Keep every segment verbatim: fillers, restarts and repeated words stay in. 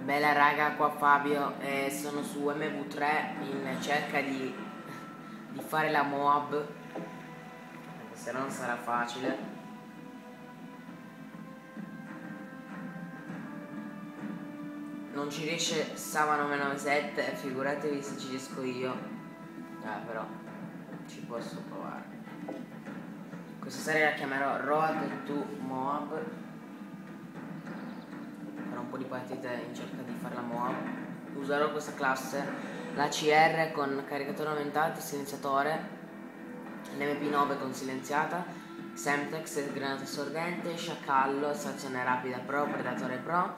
Bella raga, qua Fabio, eh, sono su M V tre in cerca di, di fare la Moab, anche se non sarà facile. Non ci riesce Sava nove nove sette, figuratevi se ci riesco io. Eh però, ci posso provare. Questa serie la chiamerò Road to Moab. Farò un po' di partite in cerca di fare la Moab. Userò questa classe, la C R con caricatore aumentato, silenziatore, l'M P nove con silenziata, Semtex, granata sorgente, sciacallo, estrazione rapida pro, predatore pro.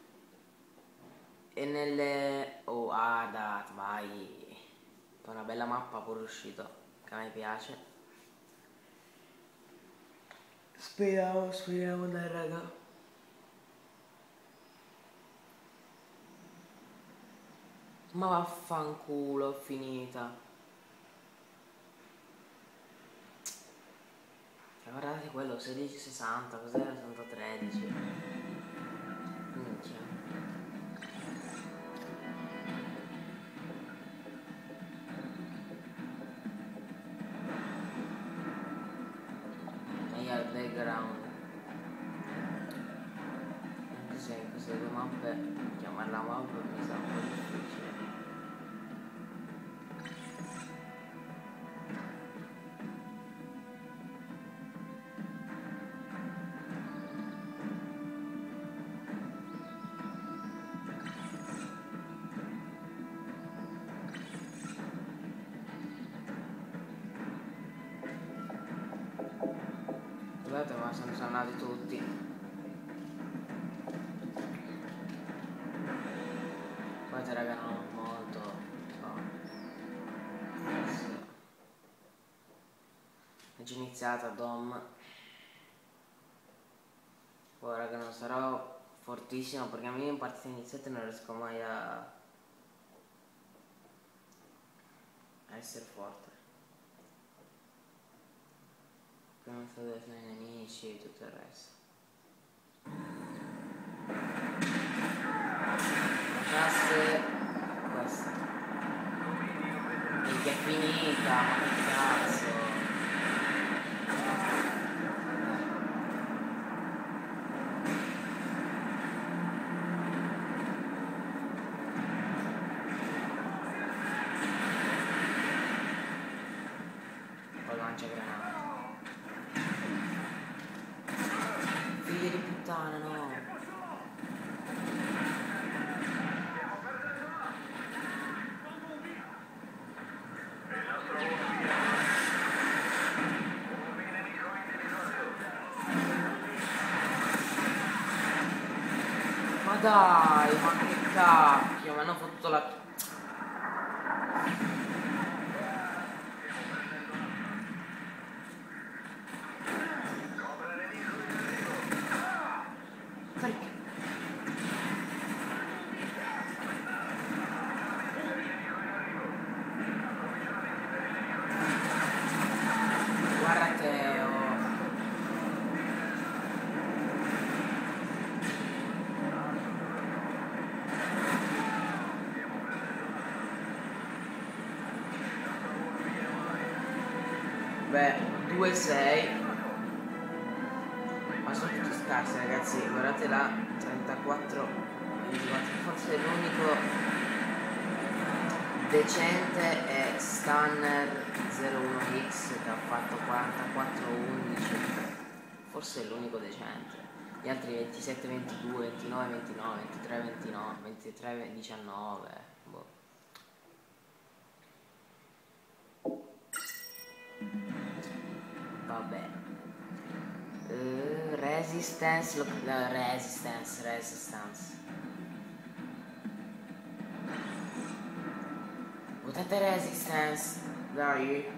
E nelle... oh, Adat, vai! Una bella mappa pure uscito, che a me piace. Speriamo, speriamo dai raga. Ma vaffanculo, è finita. Cioè, guardate quello, sedici sessanta, cos'era? centotredici. Minchia. E al background. Anche se in queste due mappe chiamarla mappa mi sa un po' difficile. Guardate, ma sono salvati tutti. Guardate raga, non molto. Oh. Sì. È già iniziata Dom. Poi raga non sarò fortissimo perché a me in partita iniziate non riesco mai a, a essere forte. Prima metto dei nemici e tutto il resto. La classe questa. Perché è finita, ma che cazzo. Poi lancia granate. Figli di puttana, no. Ma dai, ma che cacchio, mi hanno fottuto la... Perché? Guarda che ho... Beh, due sei. Ma sono tutti scarsi ragazzi, guardate là, trentaquattro ventiquattro, forse l'unico decente è Stunner zero uno X che ha fatto quarantaquattro undici, forse è l'unico decente, gli altri ventisette ventidue, ventinove ventinove, ventitré ventinove, ventitré diciannove, boh. Vabbè. Uh, resistance, look, no, resistance, resistance. Votate resistance, dai.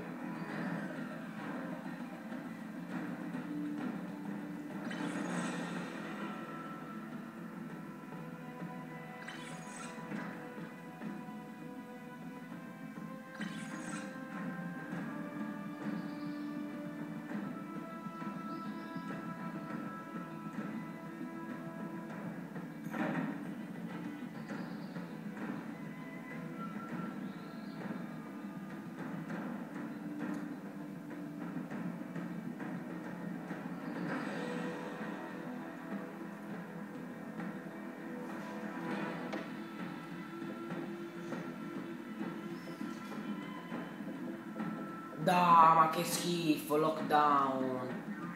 Da, ma che schifo, lockdown.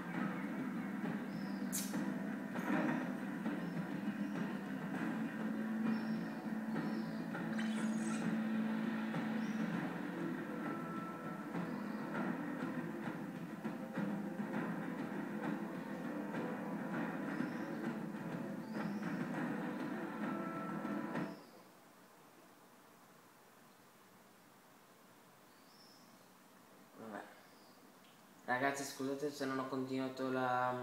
Ragazzi, scusate se non ho continuato la,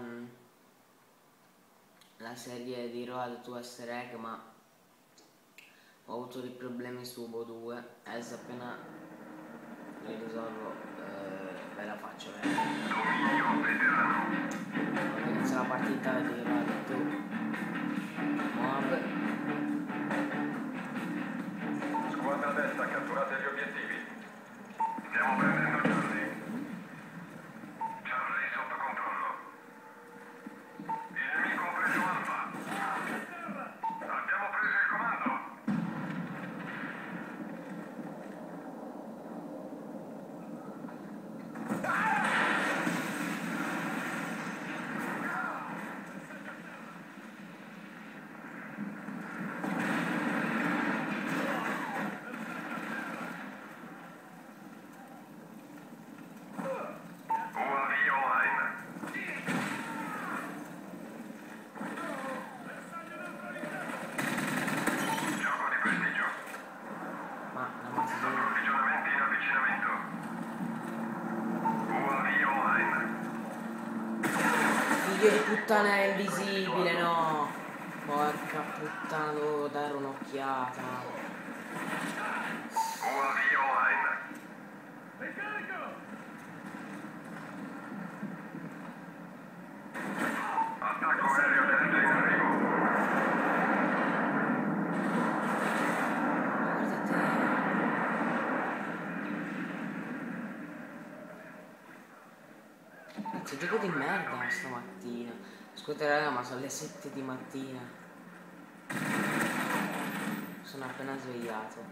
la serie di Road to Easter Egg, ma ho avuto dei problemi su Ubo due. Adesso appena li risolvo eh, ve la faccio vedere. Inizio la partita di Road to Moab. Squadra destra, catturate gli obiettivi. Stiamo prendendo Charlie. Charlie sotto controllo. Il nemico ha preso Alfa. Abbiamo preso il comando. Figlio di puttana è invisibile, no! Porca puttana, devo dare un'occhiata. U A V online. Ricarico! Attacco aereo delta in arrivo. Guardate. Cazzo, gioco di merda stamattina. Scusate raga, ma sono le sette di mattina. Sono appena svegliato.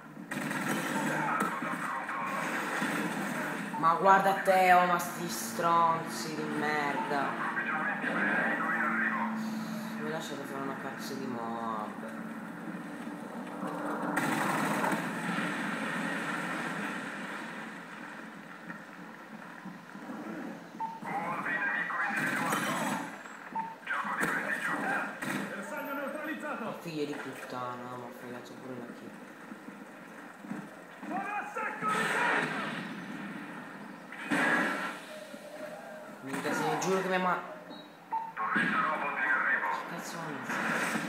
Ma guarda te, oh, ma sti stronzi di merda. Mi lasciate fare una cazzo di mob. Figlio di puttana, ma ho fregato pure la kill. Minchia, se mi giuro che mi ma... Che cazzo è?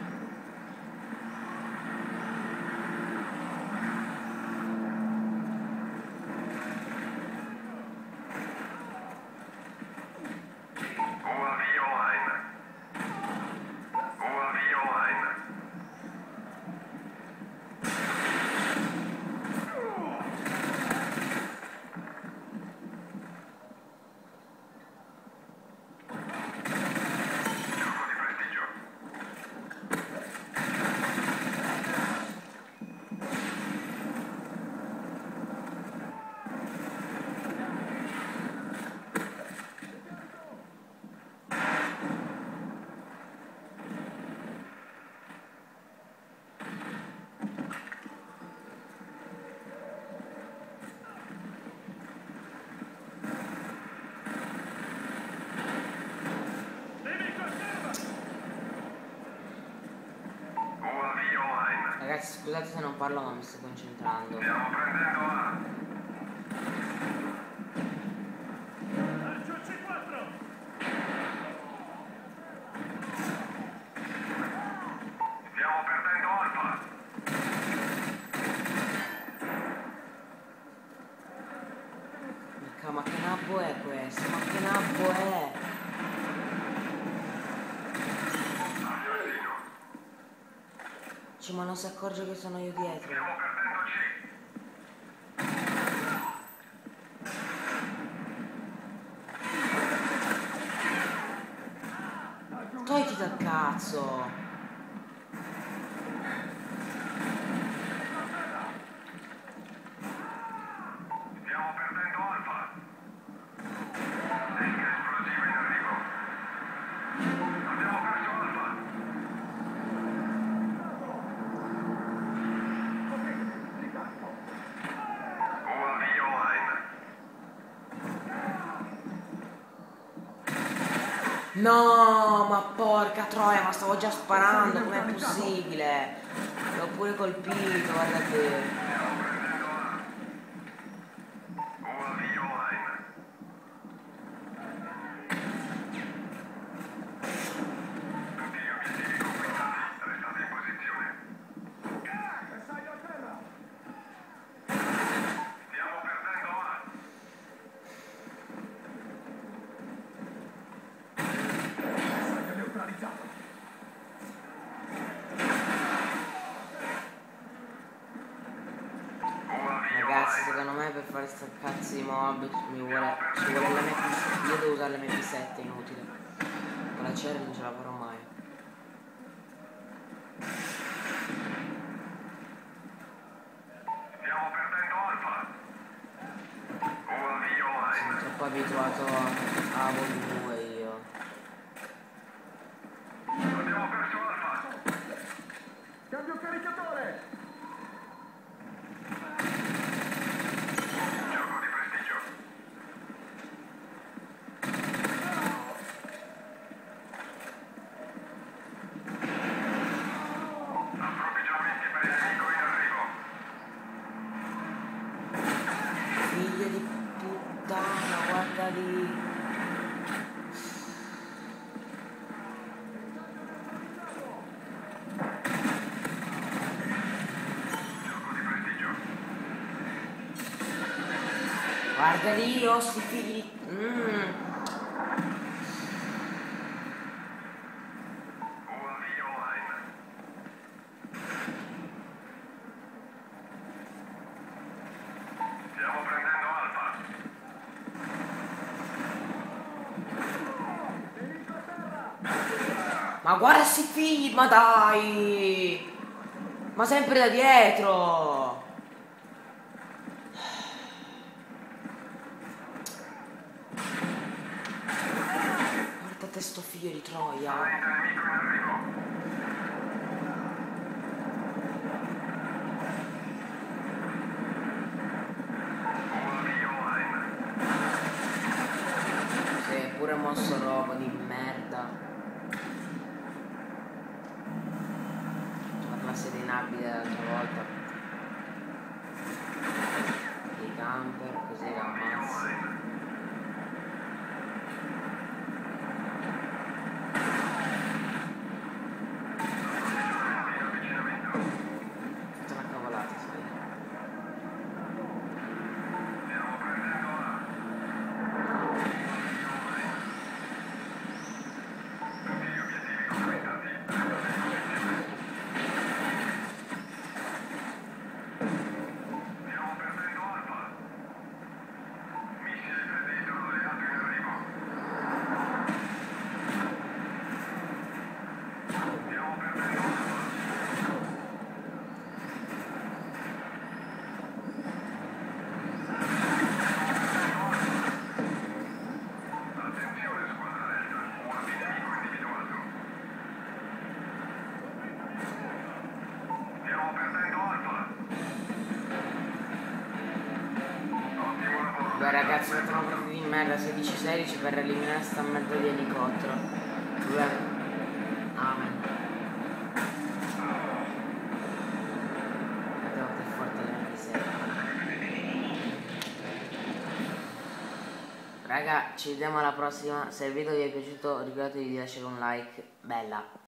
Ragazzi, scusate se non parlo, ma mi sto concentrando. Stiamo prendendo A. Stiamo perdendo Alfa. Ma che nabbo è questo? Ma che nabbo è? Cioè, ma non si accorge che sono io dietro. Stiamo perdendo C. Togliti dal cazzo! Stiamo perdendo No, ma porca troia, ma stavo già sparando, com'è possibile? L'ho pure colpito, guarda te. U A V online. Tutti gli obiettivi conquistati. Restate in posizione. Bersaglio a terra. Stiamo perdendo A. Bersaglio neutralizzato. Ragazzi, secondo me per fare sta cazzo di mob mi vuole, ci vuole l'M P sette. Io devo usare l'M P sette, inutile. Con la C R non ce la farò mai. Stiamo perdendo Alfa. U A V Sono online. troppo abituato a Vol due io. Abbiamo perso Alfa. Cambio caricatore. Gioco di prestigio. Approvvigionamenti per il nemico in arrivo. Figlio di puttana, guarda lì. Gioco di prestigio. Guarda lì, oh, sti figli di... Mm. U A V online. Stiamo prendendo Alfa. Ma guarda sti figli, ma dai! Ma sempre da dietro! Guarda te sto figlio di troia! Avete nemico in arrivo. U A V online. Si è pure mosso roba di merda. La classe dei nabili dell'altra volta. I camper, così la ammazzo. In avvicinamento. Ho fatto una cavolata, sai. Stiamo prendendo A. Tutti gli obiettivi conquistati. Restate in posizione. Stiamo perdendo Alfa. Missile Predator alleato in arrivo. Stiamo perdendo Alfa. Attenzione squadra Delta, U A V nemico individuato. Stiamo perdendo Alfa. Ottimo lavoro. Beh ragazzi, ho fatto una partita di merda sedici sedici per eliminare sta merda di elicottero. Beh. Amen. Guardate quanto è forte l'M P sette. Raga, ci vediamo alla prossima. Se il video vi è piaciuto ricordatevi di lasciare un like. Bella.